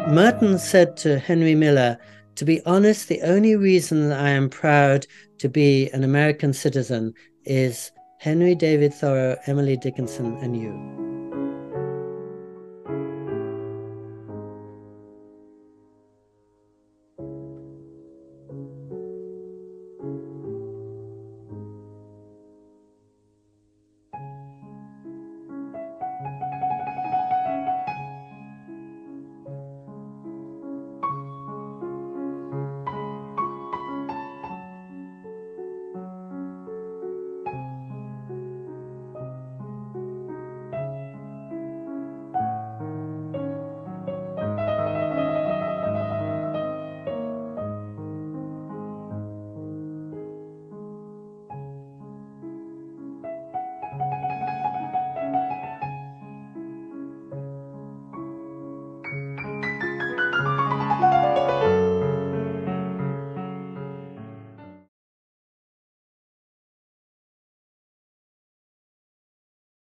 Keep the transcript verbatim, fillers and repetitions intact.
Merton said to Henry Miller, "To be honest, the only reason I am proud to be an American citizen is Henry David Thoreau, Emily Dickinson, and you."